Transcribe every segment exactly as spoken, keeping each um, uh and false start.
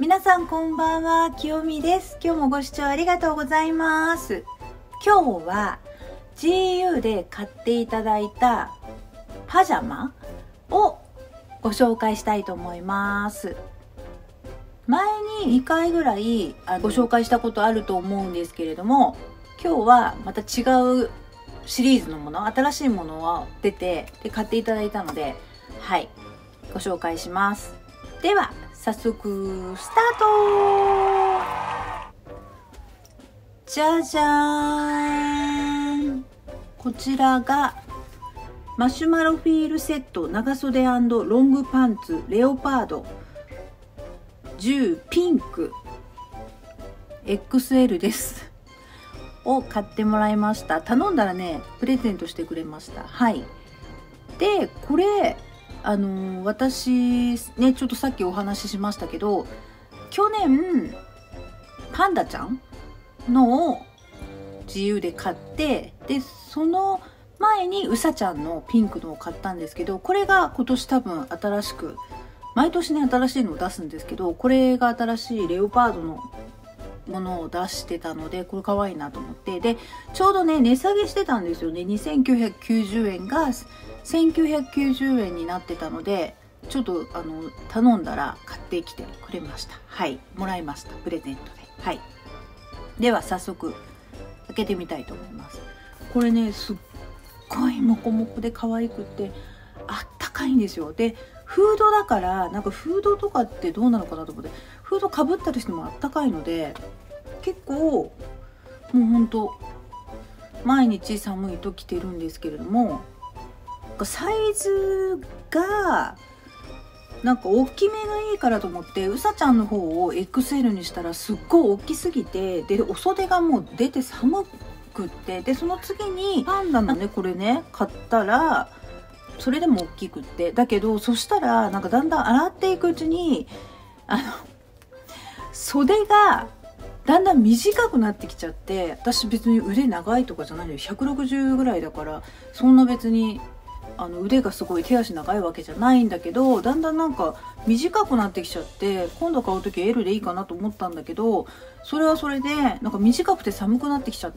皆さんこんばんは、きよみです。今日もご視聴ありがとうございます。今日は ジーユー で買っていただいたパジャマをご紹介したいと思います。前ににかいぐらいご紹介したことあると思うんですけれども、今日はまた違うシリーズのもの、新しいものが出てで買っていただいたので、はいご紹介します。では早速スタート。じゃじゃーん。こちらがマシュマロフィールセット長袖&ロングパンツレオパードじゅうピンク エックスエル ですを買ってもらいました。頼んだらねプレゼントしてくれました。はい。でこれあのー、私ねちょっとさっきお話ししましたけど、去年パンダちゃんのを ジーユー で買って、でその前にうさちゃんのピンクのを買ったんですけど、これが今年多分新しく、毎年ね新しいのを出すんですけど、これが新しいレオパードのものを出してたので、これ可愛いなと思って、でちょうどね値下げしてたんですよね。にせんきゅうひゃくきゅうじゅうえんがせんきゅうひゃくきゅうじゅうえんになってたので、ちょっとあの頼んだら買ってきてくれました。はい、もらいました、プレゼントで。はい、では早速開けてみたいと思います。これねすっごいモコモコで可愛くってあったかいんですよ。でフードだから、なんかフードとかってどうなのかなと思って、フードかぶったりしてもあったかいので、結構もうほんと毎日寒いと着てるんですけれども、サイズがなんか大きめがいいからと思ってうさちゃんの方を エックスエル にしたらすっごい大きすぎて、でお袖がもう出て寒くって、でその次にパンダのねこれね買ったらそれでも大きくって、だけどそしたらなんかだんだん洗っていくうちにあの袖がだんだん短くなってきちゃって、私別に腕長いとかじゃないのよ、ひゃくろくじゅうぐらいだから、そんな別にあの腕がすごい手足長いわけじゃないんだけど、だんだんなんか短くなってきちゃって、今度買う時 エル でいいかなと思ったんだけど、それはそれでなんか短くて寒くなってきちゃって、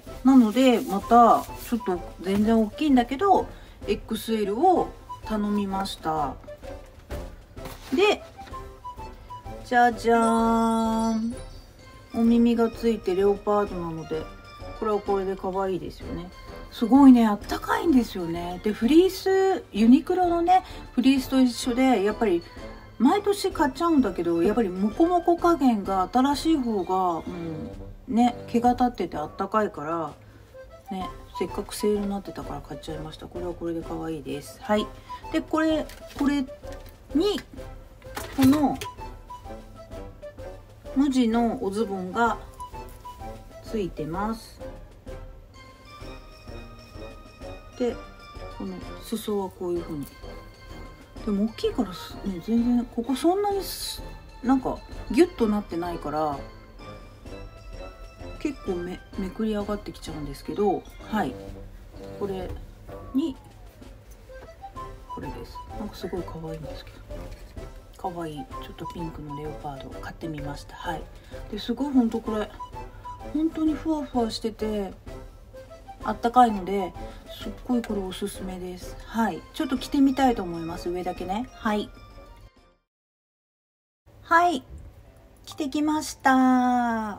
なのでまたちょっと全然大きいんだけど エックスエル を頼みました。でじゃじゃーん、お耳がついてレオパードなので、これはこれで可愛いですよね。すごいねあったかいんですよね。でフリース、ユニクロのねフリースと一緒で、やっぱり毎年買っちゃうんだけど、やっぱりモコモコ加減が新しい方が、うん、ね毛が立っててあったかいからね、せっかくセールになってたから買っちゃいました。これはこれで可愛いです。はい。でこれこれにこの無地のおズボンがついてます。でこの裾はこういう風に、でも大きいから、ね、全然ここそんなになんかギュッとなってないから結構 め, めくり上がってきちゃうんですけど、はい、これにこれです。なんかすごい可愛いんですけど、可愛いちょっとピンクのレオパードを買ってみました。はい。ですごい本当これ本当にふわふわしててあったかいので、すっごいこれおすすめです。はい、ちょっと着てみたいと思います。上だけね。はいはい着てきました。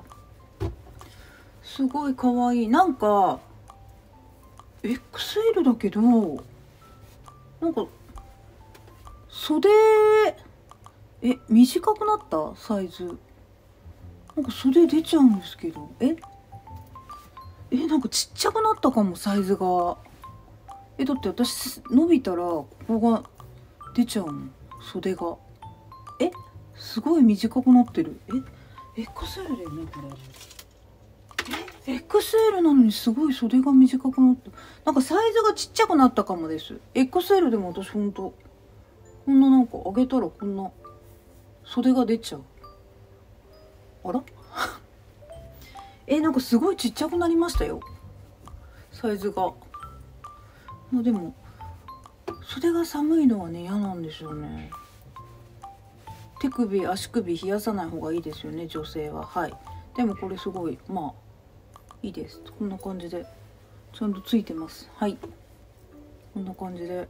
すごい可愛い。なんか エックスエル だけどなんか袖え短くなったサイズ、なんか袖出ちゃうんですけど、ええなんかちっちゃくなったかも、サイズが。えだって私伸びたらここが出ちゃうもん、袖が。えすごい短くなってる。え エックスエル だよねこれ。え エックスエル なのにすごい袖が短くなった。なんかサイズがちっちゃくなったかもです。 エックスエル でも私ほんとこんな、なんか上げたらこんな袖が出ちゃう。あらえなんかすごいちっちゃくなりましたよ、サイズが。まあでも袖が寒いのはね嫌なんですよね。 手首足首冷やさない方がいいですよね、女性は。はい。でもこれすごいまあいいです。こんな感じでちゃんとついてます。はい、こんな感じで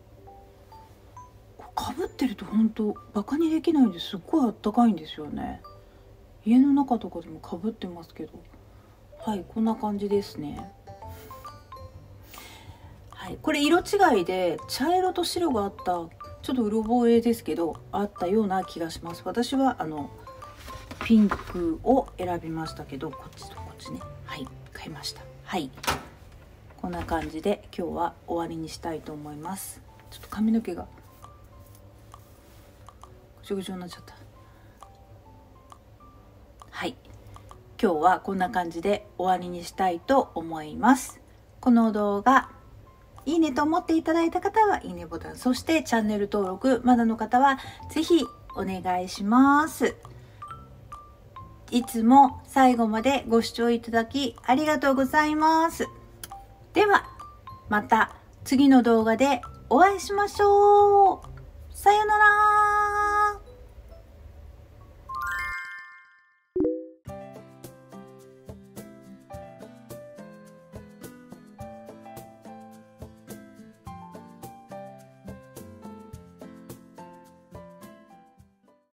かぶってると本当バカにできないんです。すっごいあったかいんですよね。家の中とかでもかぶってますけど、はい、こんな感じですね。はい、これ色違いで茶色と白があった、ちょっとうろ覚えですけどあったような気がします。私はあのピンクを選びましたけど、こっちとこっちね、はい買いました。はい、こんな感じで今日は終わりにしたいと思います。ちょっと髪の毛がぐちょぐちょになっちゃった。はい、今日はこんな感じで終わりにしたいと思います。この動画いいねと思っていただいた方はいいねボタン、そしてチャンネル登録まだの方はぜひお願いします。いつも最後までご視聴いただきありがとうございます。ではまた次の動画でお会いしましょう。さよなら。